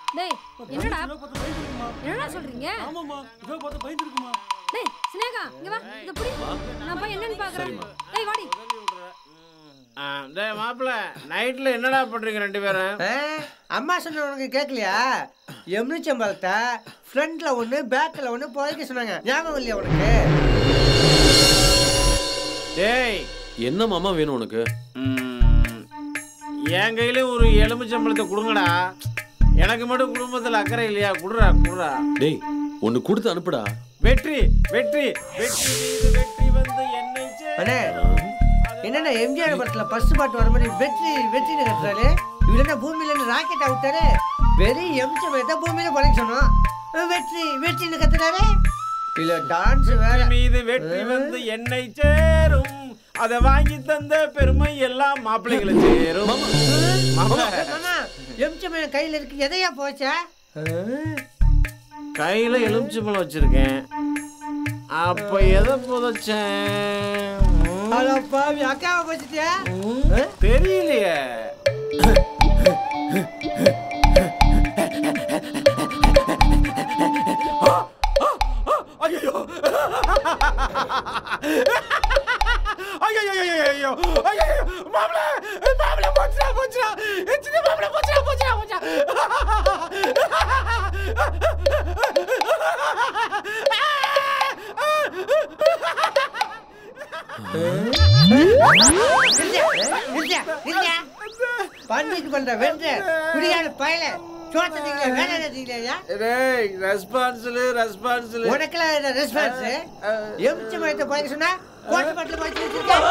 டேய் என்னடா என்னடா சொல்றீங்க? ஆமாம்மா இதோ பார்த்து பயந்துருக்குமா. டேய் சினேகா இங்க வா இங்க புடி. நான் போய் என்னன்னு பார்க்கறேன். டேய் வாடி. டேய் மாப்ள நைட்ல என்னடா பண்றீங்க ரெண்டு பேரும்? அம்மா சொன்ன உனக்கு கேட்கலையா? எம்னிச்சம்பழத்தை ஃப்ரண்ட்ல ஒன்று பேக்கில் ஒன்று புதைக்க சொன்னாங்க. ஞாபகம் இல்லையா உனக்கு? டேய் என்ன மாமா வேணும் உனக்கு? என் கையில ஒரு எலுமிச்சம்பழத்தை கொடுங்கடா. எனக்கு மட்டும் குடும்பத்தில் அக்கறை இல்லையா? குடுறா குடுறா. டேய் ஒன்னு கொடுத்து அனுப்புடா. வெற்றி வெற்றி வெற்றி வெற்றி வந்து என்னை அண்ணே என்னென்ன எம்ஜிஆர் படத்துல ஃபர்ஸ்ட் பாட்டு வர மாதிரி வெற்றி வெற்றின்னு கட்டுறாரு. இவரு பூமியில இருந்து ராக்கெட் அவுட்டாரு. வெறும் எம்ஜிஆர் பூமியில பழக சொன்னோம். வெற்றி வெற்றின்னு கத்துறாரு. இல்ல டான்ஸ் வேற. மீது வெற்றி வந்து என்னை சேரும். அதை வாங்கி தந்த பெருமை எல்லாம் மாப்பிள்ளைகளை சேரும். எம்ஜிஆர் கையில இருக்கு. எதையா போச்சா? கையில எலுமிச்சம்பழம் வச்சிருக்கேன். அப்ப எதை புதைச்சேன்? பாவி அக்காவை போச்சுட்டியா? தெரியலையே. ஐயோ ஐயோ ஐயோ ஐயோ மாப்ள மாப்ள போச்சுடா போச்சுடா. சின்ன மாப்ள போச்சுடா போச்சுடா போச்சுடா. பண்ணிட்டு பண்ற வென்ற குடியான பயல சோத்தீங்களா வேலை நடத்தீங்களா? டேய் ரெஸ்பான்சிபிள் ரெஸ்பான்சிபிள். உனக்கெல்லாம் என்ன ரெஸ்பான்ஸ்? எம்ஜிஆர் பழக சொன்னா கோட்டு பாட்டில் போச்சு வச்சிருக்கேன்.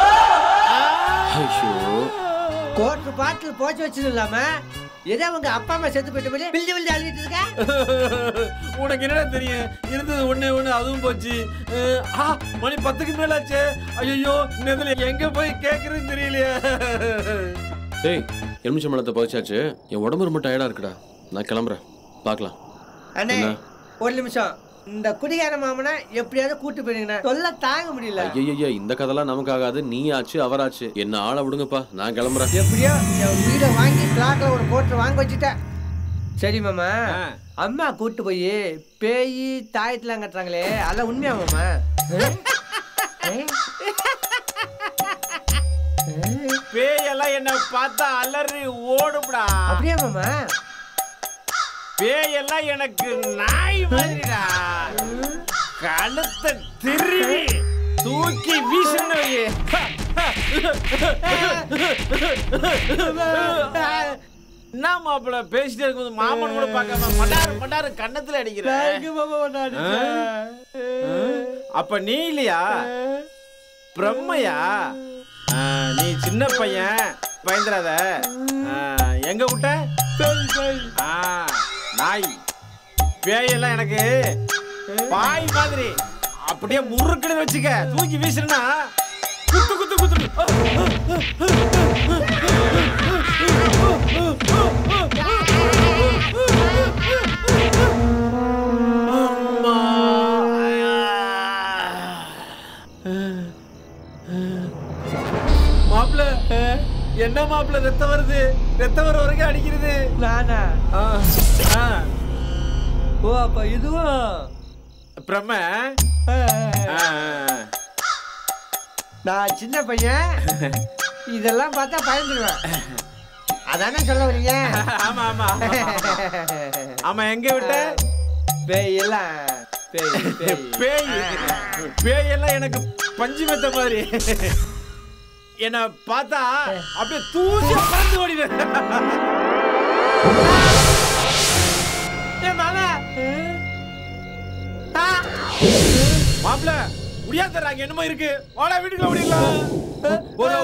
கோட்டு பாட்டில் போச்சு வச்சது இல்லாம ஏதோ அவங்க அப்பா அம்மா செத்து போயிட்ட மாதிரி பில்டி பில்டி அழுகிட்டு இருக்க. உனக்கு என்னடா தெரியும்? இருந்தது ஒண்ணு அதுவும் போச்சு. மணி 10க்கு மேலாச்சு. ஐயோ இதுல எங்க போய் கேக்குறதுன்னு தெரியலையே. டேய் எலுமிச்சம்பழத்தை புதைச்சாச்சு. என் உடம்பு ரொம்ப டயர்டா இருக்குடா. நான் கிளம்புறேன். பார்க்கலாம். அண்ணே ஒரு நிமிஷம். இந்த குடிகார மாமனா எப்படியாவது கூட்டு போயிருங்க. சொல்ல தாங்க முடியல. ஐயா இந்த கதெல்லாம் நமக்கு ஆகாது. நீ ஆச்சு அவராச்சு. என்ன ஆளை விடுங்கப்பா. நான் கிளம்புறேன். எப்படியோ என் வீடை வாங்கி பிளாக்ல ஒரு போட்டு வாங்க வச்சுட்டேன். சரி மாமா, அம்மா கூட்டு போய் பேய் தாயத்துலாம் கட்டுறாங்களே அதெல்லாம் உண்மையா மாமா? பேயெல்லாம் என்ன பார்த்தா அலறி ஓடும்டா. அப்படியா மாமா? பேயெல்லாம் எனக்கு நாய் மாதிரிடா. கழுத்தை திருவி தூக்கி வீசணும். என்ன மாப்பிள்ள பேசிட்டே இருக்கும்போது மாமன் கூட பார்க்காம மடாரு மடாரு கண்ணத்துல அடிக்கிறேன். அப்ப நீ இல்லையா பிரம்மையா? நீ சின்ன பையன் பயந்துராத. எங்க விட்ட நாய் பேயெல்லாம் எனக்கு பாய் மாதிரி அப்படியே முறுக்குன்னு வச்சுக்க. தூக்கி வீசுனா குத்து குத்து குத்து. மாப்பிள்ள என்ன மாப்பிள்ள ரத்தம் வருது. ரத்தம் வர வரைக்கும் அடிக்கிறது. நானா? ஓ அப்ப இதுவும் பிரம்ம. நான் சின்ன பையன் இதெல்லாம் பார்த்தா பயந்துருவேன். அதானே சொல்ல வரீங்க? ஆமா ஆமா ஆமா. எங்க விட்ட பேயெல்லாம் பேயெல்லாம் எனக்கு பஞ்சு மெத்த மாதிரி. என்ன பார்த்தா அப்படியே தூசி பறந்து ஓடிடுவேன். மாப்பிள்ள முடியாதுறாங்க. என்னமோ இருக்கு. வாடா வீட்டுக்குள்ள ஓடிடலாம். ஒரு